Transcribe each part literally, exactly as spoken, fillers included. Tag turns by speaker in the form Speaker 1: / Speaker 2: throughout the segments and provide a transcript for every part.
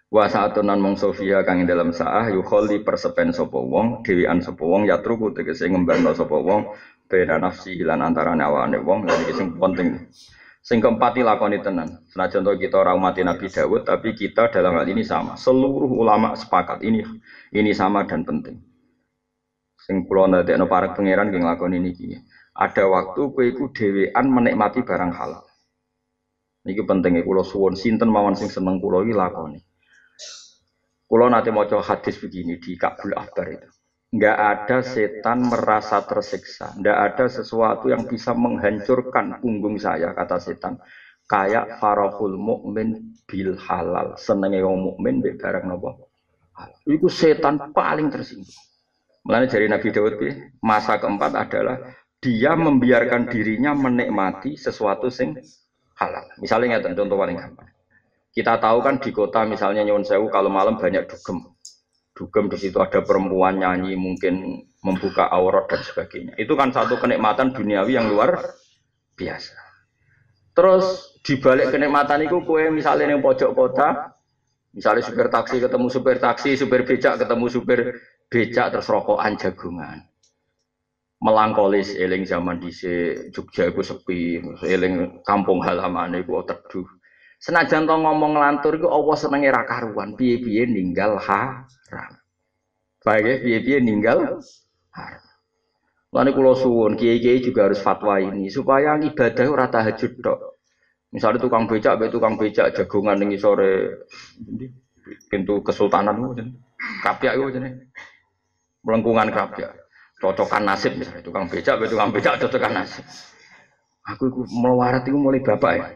Speaker 1: Wa sa'atunan mong sofia kang ing dalam saah yukholli persepen sapa wong dhewean sapa wong yatruku tegese ngembangno sapa wong bena nafsi lan antarane awane wong lan iki sing penting. Sing keempat lakoni tenan. Senajan to kita ora umat Nabi Daud tapi kita dalam hal ini sama. Seluruh ulama sepakat ini ini sama dan penting. Sing kula ndadekno para pangeran nggih nglakoni niki. Ada waktu kowe iku dhewean menikmati barang halal. Niki pentinge kula suwun sinten mawon sing seneng kula iki lakoni. Kalau nanti mau coba hadis begini di Kabul Akbar itu, nggak ada setan merasa tersiksa, nggak ada sesuatu yang bisa menghancurkan punggung saya kata setan. Kayak farahul mukmin bil halal, senengnya orang mukmin be barang nopo halal. Itu setan paling tersinggung. Mulanya dari Nabi Daud, masa keempat adalah dia membiarkan dirinya menikmati sesuatu sing halal. Misalnya nggak contoh paling gampang. Kita tahu kan di kota misalnya Nyuwun Sewu kalau malam banyak dugem. Dugem di situ ada perempuan nyanyi mungkin membuka aurat dan sebagainya. Itu kan satu kenikmatan duniawi yang luar biasa. Terus dibalik kenikmatan itu kue misalnya yang pojok kota, misalnya supir taksi ketemu supir taksi, supir becak ketemu supir becak terus rokokan jagungan. Melangkolis eling zaman di Jogja itu sepi, eling kampung halaman itu teduh. Senajan to ngomong lantur iku Allah senenge ra karuan, piye-piye ninggal haram. Baik ya, piye-piye ninggal haram. Lan kula suwun kiai-kiai juga harus fatwa ini supaya ibadah ora tahajud tok. Misalnya tukang becak, be tukang becak jagongan ning sore pintu kesultanan ku jenenge. Kapyak iku jenenge. Melengkungan kapyak. Cocokan nasib misalnya tukang becak, be tukang becak cocokan nasib. Aku iku melarat iku mulai bapak ya.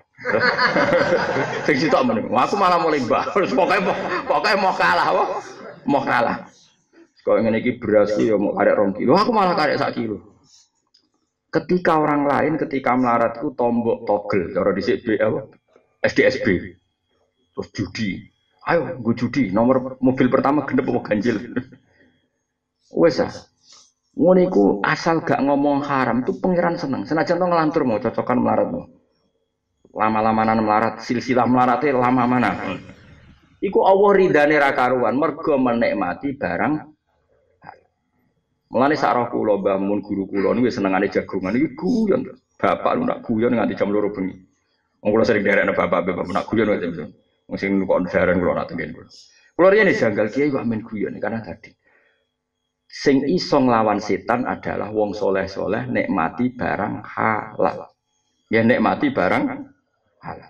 Speaker 1: Sing sitok meneng. Aku malah mulai mbah. Pokoke pokoke mau kalah, wah. Mau kalah. Kok ngene iki beras ki ya mau karek rong kilo. Aku malah karek sak kilo. Ketika orang lain ketika melarat ku tombok togel cara dhisik B apa? S D S B. Terus judi. Ayo nggo judi, nomor mobil pertama genep apa ganjil. Wes ah. Ngono iku asal gak ngomong haram itu pangeran seneng. Senajan to ngelantur mau cocokan melaratmu. Lama-lamanan melarat, silsilah melarate lama mana. Iku Allah ridane ra karuan mergo menikmati barang. Mulane sak roh kula Mbah Mun guru kula niku senengane jagongan iki guyon. Bapak lu nak guyon nganti jam loro bengi. Wong kula sering derekno bapak bapak nak guyon wae jam. Wong sing kok ndaran kula nak tengen kula. Kula riyen janggal kiai kok amen guyon karena tadi sing iso nglawan setan adalah wong soleh-soleh nikmati barang halal. Ya nikmati barang halal.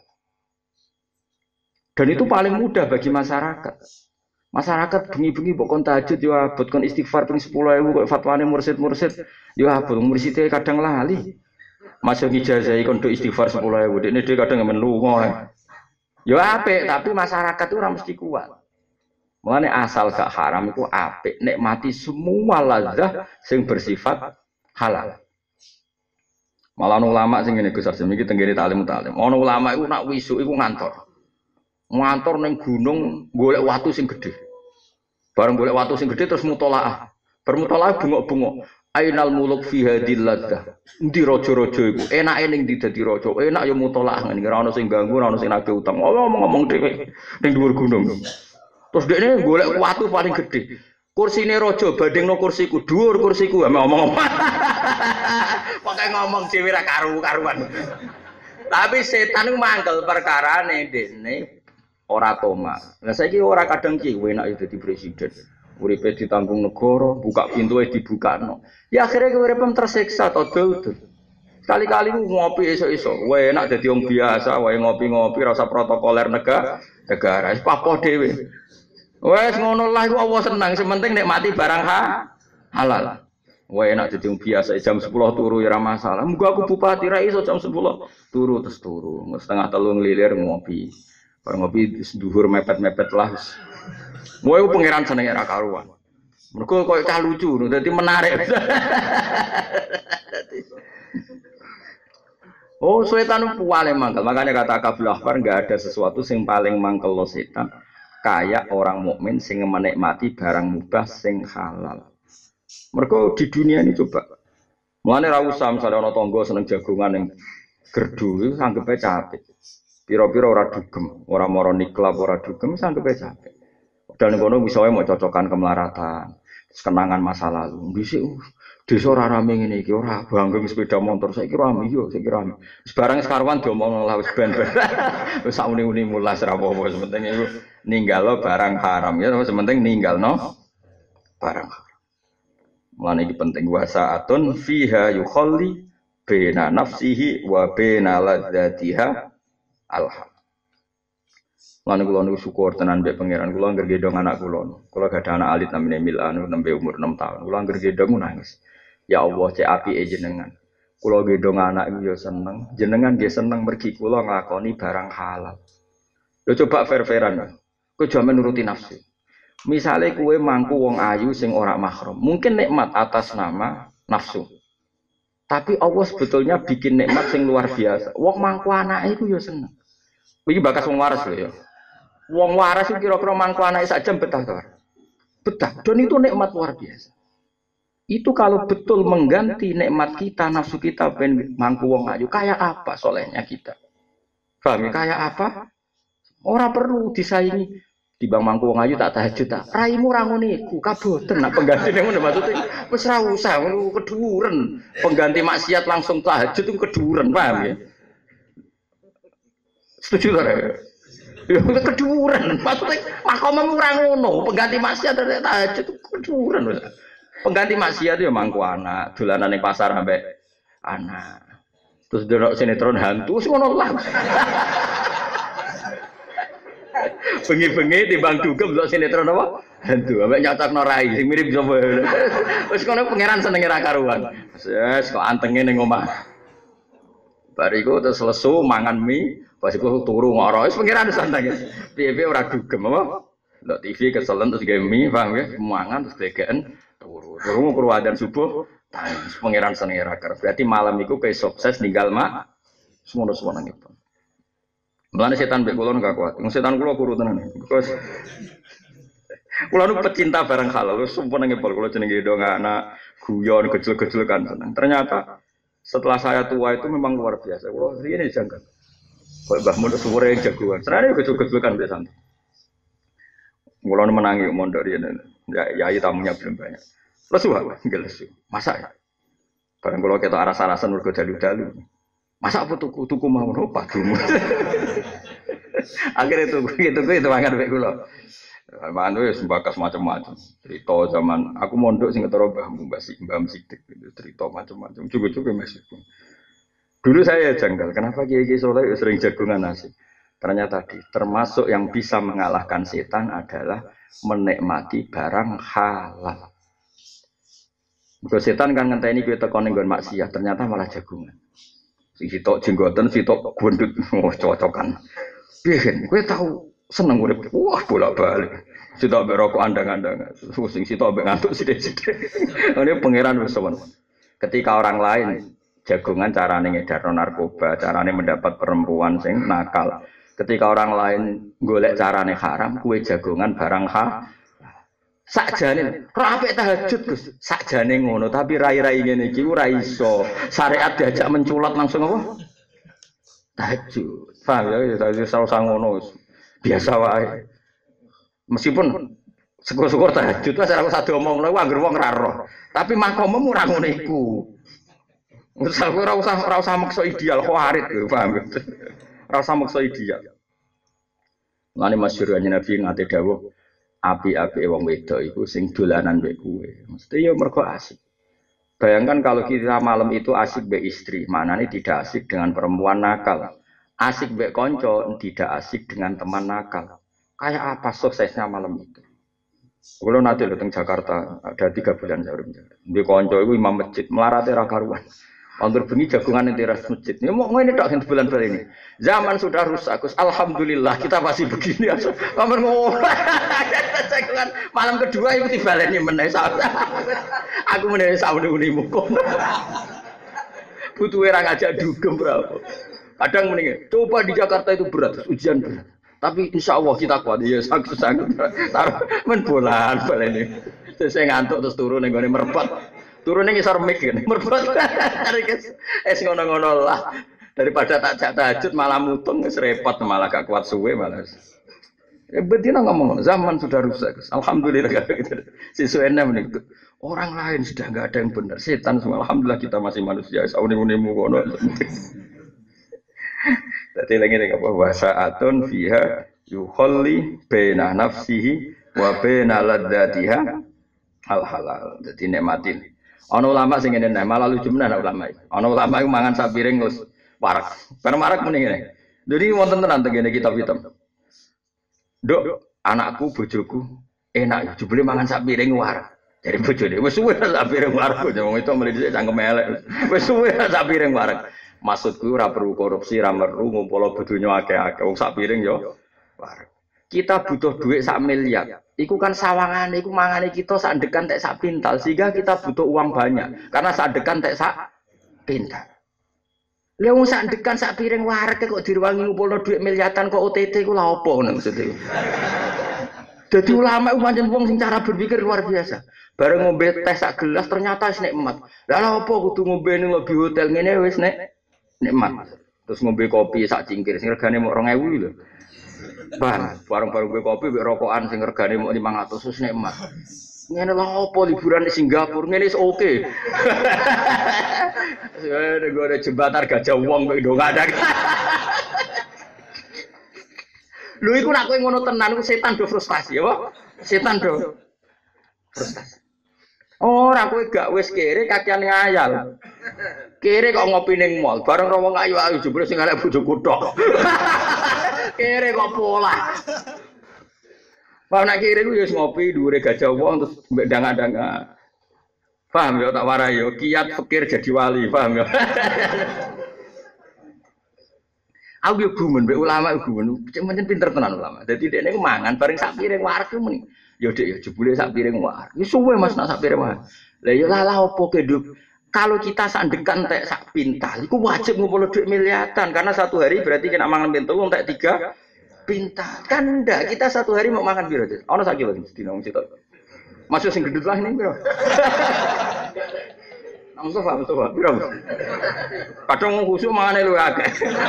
Speaker 1: Dan itu paling mudah bagi masyarakat. Masyarakat bengi-bengi mbok kon tahajud yo abot kon istighfar ping sepuluh ribu kok fatwane mursid-mursid yo abot murside kadang lali. Masuk ijazah kon do istighfar sepuluh ribu dekne dhewe kadang men lunga. Yo apik tapi masyarakat itu ora mesti kuat. Mulane asal gak haram iku apik, nikmati semua lazah sing bersifat halal. Malah ulama sing ngene Gus Arjim iki tenggene taklim taklim. Ono ulama iku nak wisuk iku ngantor. Ngantor ning gunung golek watu sing gedhe. Bareng golek watu sing gedhe terus mutolaah. Bermutolaah bungok-bungok. Ainal muluk fi hadil ladzah. Endi raja-raja iku? Enake ning ndi dadi raja? Enak ya mutolaah ngene ora ono sing ganggu, ora ono sing nagih utang. Ngomong-ngomong dhewe ning dhuwur gunung. Terus dekne golek watu paling gedhe. Kursine raja bandingno kursiku, dhuwur kursiku, ngomong-ngomong. Pokoke ngomong dhewe ra karu-karuan. Tapi setan iku mangkel perkarane dekne ora toma. Lah saiki ora kadang ki enak dadi presiden. Uripe ditanggung negara, buka pintunya dibukakno. Ya akhirnya uripem tersiksa to dul. Sekali-kali ngopi esuk-esuk, wae enak dadi wong biasa, wae ngopi-ngopi rasa protokoler negara, negara wis papoh dhewe. Wes ngono lah iku Allah senang, sementing nikmati barang ha, halal. Wae enak dadi wong biasa jam sepuluh turu ya ora masalah. Muga aku bupati ra iso jam sepuluh turu terus turu, setengah telu nglilir ngopi. Bar ngopi dhuwur mepet-mepet lah. Mau itu pangeran seneng era karuan. Mereka kok cah lucu, jadi menarik. Oh, setan paling mangkel. Makanya kata Kabul Ahbar nggak ada sesuatu yang paling mangkel lo setan. Kayak orang mukmin sing menikmati barang mubah sing halal. Mereka di dunia ini coba. Mulane ra usah misalnya ana tangga seneng jagongan ning gerdu, sanggepe capek. Pira-pira ora dugem, ora mara niklap ora dugem, sanggepe capek. Dan kono misalnya mau cocokan kemelaratan, kenangan masa lalu. Dhisik desa ora rame ngene iki, ora banggeng sepeda motor. Saiki rame yo, saiki rame. Sebarang sekaruan diomongno lah wis ben-ben. Wis sak uni-uni mulas ra apa-apa, sementing iku ninggalo barang haram ya, sementing ninggalno barang haram. Mulane iki penting wasaatun fiha yukhalli baina nafsihi wa baina ladzatiha alhaq. Lan kula niku syukur tenan mbek pangeran kula anggere gendong anak kula. Kula gadah anak alit namine Milan nembe umur enam tahun. Kula anggere gendong nangis. Ya Allah cek apike jenengan. Kula gendong anak iku ya seneng. Jenengan nggih seneng mergi kula nglakoni barang halal. Lho coba fair-fairan. Kowe jaman nuruti nafsu. Misale kowe mangku wong ayu sing ora mahram, mungkin nikmat atas nama nafsu. Tapi Allah sebetulnya bikin nikmat sing luar biasa. Wong mangku anake iku ya seneng. Iki bakas wong waras lho ya. Wong waras itu kira-kira mangku anake sak jam betah to. Betah. Dan itu nikmat luar biasa. Itu kalau betul mengganti nikmat kita, nafsu kita ben mangku wong ayu, kayak apa solehnya kita? Paham ya? Kayak apa? Ora perlu disaingi. Dibang mangku wong ayu tak tahajud tak. Raimu ra ngono iku, kaboten nak penggantine ngono maksudnya wis ra usah ngono keduren. Pengganti maksiat langsung tahajud itu keduren, paham ya? Setuju ta? Ya keduren. Maksudnya makommu ora ngono, pengganti maksiat tahajud itu keduren wis. Pengganti maksiat ya mangku anak, dolanan ning pasar ambek anak. Terus delok sinetron hantu wis ngono lah. Bengi-bengi timbang dugem delok sinetron apa? Hantu, ambek nyatakno rai sing mirip sapa. Wis kono pangeran senenge ra karuan. Wes kok antenge ning omah. Bariku terus lesu mangan mie, pas iku turu ngoro wis pangeran santai. Piye-piye ora dugem apa? Ndak T V keselen terus gawe mie, paham ya? Mangan terus degeken turu. Turu kru adzan subuh, tangis pangeran senenge ra karuan. Berarti malam iku kowe sukses ninggal mak semono-semono itu. Mulane setan mbek kula enggak kuat. Wong setan kula kuru tenan. Terus kula nu pecinta barang halal, sumpah nang ngepol kula jenenge dong anak guyon gejel-gejel kan seneng. Ternyata setelah saya tua itu memang luar biasa. Kula riyen janggal. Kok Mbah Mun suwure jagoan. Senane gejel-gejel kan biasa. Kula menangi mondok riyen. Ya yai tamunya belum banyak. Lesu wae, nggih lesu. Masa ya. Barang kula ketok aras-arasan mergo dalu-dalu. Masa apa tuku tuku mau nopo padumu. Akhirnya tuku gitu itu mangan mek kula. Mangan wis mbakas macam-macam. Cerita zaman aku mondok sing ketara Mbah Mbah Mbah Sidik gitu, cerita macam-macam. Cukup-cukup meskipun. Dulu saya janggal, kenapa kiai-kiai soleh sering jagungan nasi? Ternyata tadi termasuk yang bisa mengalahkan setan adalah menikmati barang halal. Kalau setan kan ngenteni kowe teko ning nggon maksiat, ternyata malah jagungan. Sing sitok jenggoten, sitok gondut, oh cocokan. Piye kowe tahu seneng urip. Wah, bolak-balik. Sitok mbek rokok andang-andang. Sing sitok mbek ngantuk sithik-sithik. Ini pangeran wis sowan. Ketika orang lain jagongan carane ngedar narkoba, carane mendapat perempuan sing nakal. Ketika orang lain golek carane haram, kowe jagongan barang ha. Sakjane ora apik tahajud Gus. Sakjane ngono, tapi rai-rai ngene iki ora iso. Syariat diajak menculat langsung apa? Tahajud. Paham ya, tahajud ora ngono. Biasa wae. Meskipun syukur-syukur tahajud wis ora usah diomongno iku anggere wong ora roh. Tapi makommu ora ngono iku. Wis ora usah ora usah maksa ideal khawarit, paham. Ora usah maksa ideal. Lane masyhur Nabi ngate dawuh api-api wong wedok iku sing dolanan mbek kowe. Mesti ya mergo asik. Bayangkan kalau kita malam itu asik mbek istri, maknanya tidak asik dengan perempuan nakal. Asik mbek konco, tidak asik dengan teman nakal. Kayak apa suksesnya malam itu? Kalau nanti datang Jakarta ada tiga bulan saya udah di konco itu imam masjid melarat era karuan. Anggur bengi jagungan yang teras masjid. Ini mau ini tak bulan-bulan ini. Zaman sudah rusak. Alhamdulillah kita masih begini. Kamu ngomong. Jagungan malam kedua itu tiba lagi menaik saat. Aku menaik saat ini mukum. Butuh orang ngajak dugem berapa. Kadang mendingan. Coba di Jakarta itu berat, ujian berat. Tapi insya Allah kita kuat. Ya sanggup-sanggup. Taruh men bolan balen ini. Saya ngantuk terus turun ning gone merpet. Turune ngisor mik ngene. Merpet. Es ngono-ngono lah. Daripada tak jak tahajud malah mutung wis repot malah gak kuat suwe malah. Ya betina ngomong, zaman sudah rusak. Alhamdulillah gitu. Sesuai enam nih. Orang lain sudah nggak ada yang benar. Setan semua. Alhamdulillah kita masih manusia. Sauni-unimu kono. Jadi lagi nih apa bahasa atun fiha yuholli bena nafsihi wa bena ladatiha hal halal. Jadi nikmatin. Ono ulama sing ngene nek malah lucu menan ulama iki. Ono ulama iku mangan sak piring terus warak. Bar warak muni ngene. Jadi wonten tenan tengene kitab hitam. Dok, anakku bojoku enak ya jebule mangan sak piring warak. Dari bojone wis suwe sak piring warak. Wong itu mlidhik cangkem elek. Wis suwe sak piring warak. Maksudku ora perlu korupsi, ora perlu ngumpul donya akeh-akeh. Wong sak piring yo warak. Kita butuh duit sak miliar. Iku kan sawangane iku mangane kita sak dekan tek sak pintal sehingga kita butuh uang banyak. Karena sak dekan tek sak pintal. Lha wong sak dekan sak piring warak kok diruwangi ngumpulno duit miliatan kok O T T ku lha opo ngono maksudnya. Dadi ulama ku pancen wong sing cara berpikir luar biasa. Bareng ngombe teh sak gelas ternyata wis nikmat. Lah lha opo kudu ngombe ning lobby hotel ngene wis nek nikmat. Terus ngombe kopi sak cingkir sing regane mok dua ribu lho. Bang, bareng-bareng ngombe kopi mbek rokokan sing regane mok lima ratus wis nikmat. Ngene lho opo liburan di Singapura ngene wis oke. Ya nek ada jembatan gajah wong kok ndo ada. Lho iku nek kowe ngono tenan ku setan do frustasi apa? Setan do frustasi. Ora kowe gak wis kere kakean ngayal. Kere kok ngopi ning mall, bareng ro wong ayu-ayu jebule sing arek bojoku tok. Kere kok pola. Pak nak kere ku ya ngopi dhuwure gajah wong terus mbek danga-danga. Paham ya tak warai yo kiat fikir jadi wali, paham ya. Aku yo gumun mbek ulama gumun, pancen pinter tenan ulama. Dadi dekne ku mangan bareng sak piring warak ku muni. Yo Dik yo jebule sak piring warak. Wis suwe Mas nak sak piring warak. Lah yo lalah opo keduk. Kalau kita sandekan tek sak pintal, itu wajib ngumpul duit miliatan karena satu hari berarti kena mangan pintal entek tiga pintal. Kan ndak, kita satu hari mau makan piro, Dik? Ono sak kilo dina wong sitok. Masuk sing gendut lah ini piro? Nang sofa, sofa piro? Kadang khusuk mangane luwih akeh.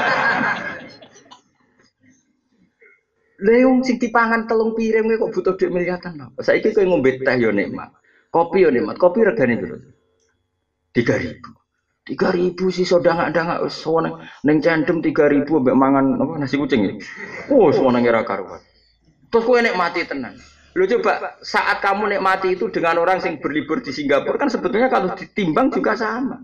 Speaker 1: Leung sing dipangan telung piring kok butuh duit miliatan lho. Saiki kowe ngombe teh yo nikmat. Kopi yo nikmat. Kopi regane piro? tiga ribu. tiga ribu sih sodang-dang wis woneng ning cendem tiga ribu mbek mangan apa nasi kucing iki. Oh, woneng ora karuan. Terus kowe nikmati tenan. Lho coba saat kamu nikmati itu dengan orang yang berlibur di Singapura kan sebetulnya kalau ditimbang juga sama.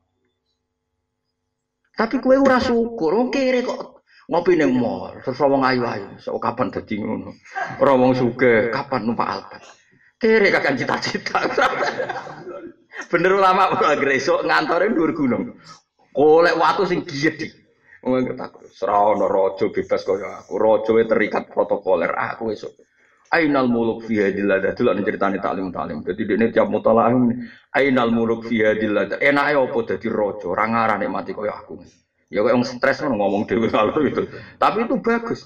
Speaker 1: Tapi kowe ora syukur, wong kere kok ngopi ning mall, terus wong ayu-ayu, sok kapan dadi ngono. Ora wong sugih, kapan numpak Alphard. Kere kakan cita-cita. Bener ulama ora gresok ngantore dhuwur gunung. Golek watu sing giyedi. Wong ketak ora ana raja bebas kaya aku. Raja terikat protokoler aku esuk. Ainal muluk fi hadillah delok ceritane taklim taklim. Dadi dekne tiap mutalaah ainal muluk fi hadillah. Enake apa dadi raja? Ora ngarane mati kaya aku. Ya kok wong stres ngono ngomong dhewe kalau itu. Tapi itu bagus.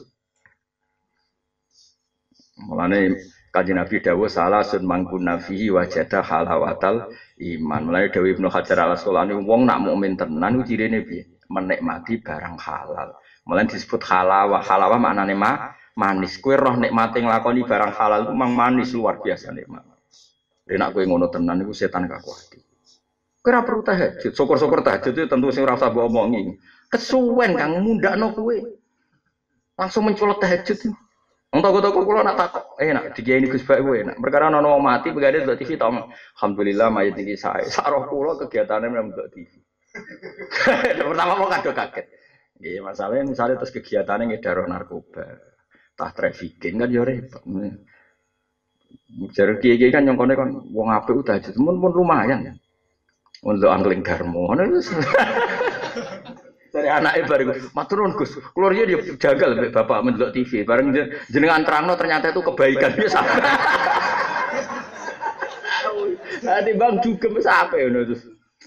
Speaker 1: Mulane Kanjeng Nabi dawuh salasun mangkuna fihi wajada halawatal iman. Mulane dawuh Ibnu Hajar Al-Asqalani wong nak mukmin tenan ku cirine piye? Menikmati barang halal. Mulane disebut halawah. Halawah maknane ma, manis. Kowe roh nikmate nglakoni barang halal ku mang manis luar biasa nikmat. Nek kowe ngono tenan iku setan kakuati. Kowe ora perlu tahajud. Syukur-syukur tahajud itu tentu sing ora usah mbok omongi. Kesuwen Kang mundakno kowe. Langsung mencolot tahajud. Wong toko-toko kula nak takok, eh nak dikiai Gus Bak kowe nak. Perkara ana wong mati begane delok T V tong. Alhamdulillah mayit iki sae. Sak roh kula kegiatane memang delok T V. Pertama mau kado kaget. Nggih, masalahnya misalnya terus kegiatane ngedaro narkoba, tah trafficking kan yo repot. Jar kiai kan nyongkone kan wong apik udah aja, mun pun lumayan ya. Untuk angling darmo. Dari anaknya bareng, maturun Gus, keluarnya dia jagal bapak mendelok T V, bareng jenengan terangno ternyata itu kebaikan dia sampai. Nanti bang juga sampai ngono terus.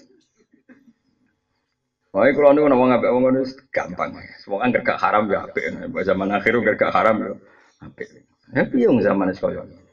Speaker 1: Wah, kalau nih ngomong apa ngomong itu gampang, semua kan gak haram ya apik, zaman akhir gak haram ya apik. Tapi yang zaman sekolah.